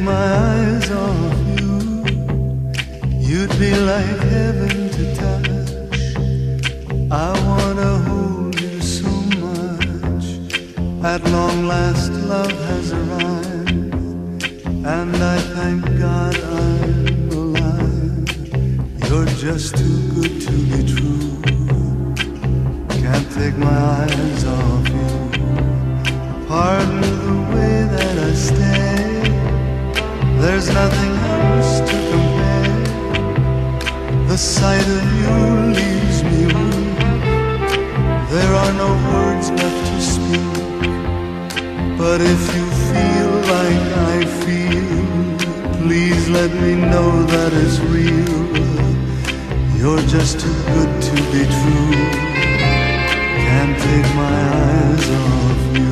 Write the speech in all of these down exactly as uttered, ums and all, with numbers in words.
my eyes off you, you'd be like heaven to touch. I wanna hold you so much. At long last love has arrived, and I thank God I'm alive. You're just too good to be true. Can't take my eyes off you. Pardon the way that I stay. There's nothing else to compare. The sight of you leaves me weak. There are no words left to speak. But if you feel like I feel, please let me know that it's real. You're just too good to be true. Can't take my eyes off you.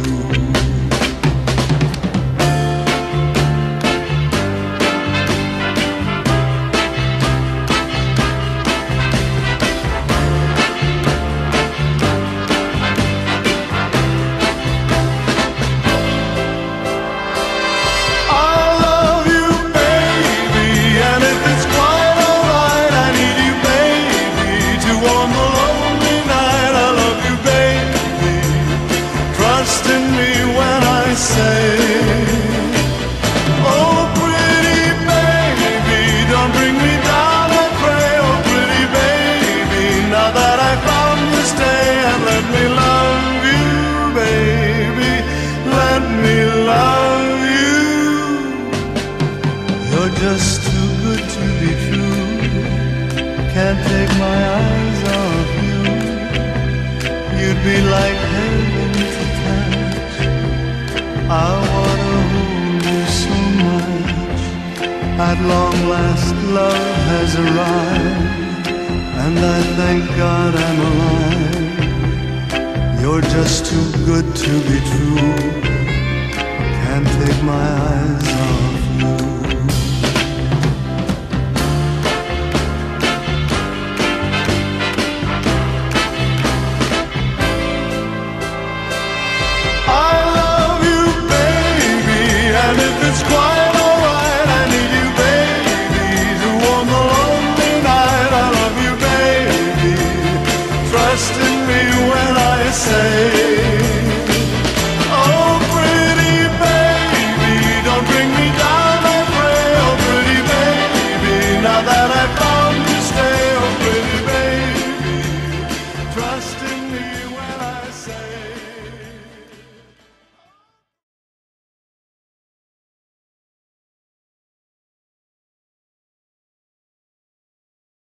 Just too good to be true. Can't take my eyes off you. You'd be like heaven to touch. I wanna hold you so much. At long last love has arrived, and I thank God I'm alive. You're just too good to be true. Can't take my eyes off you.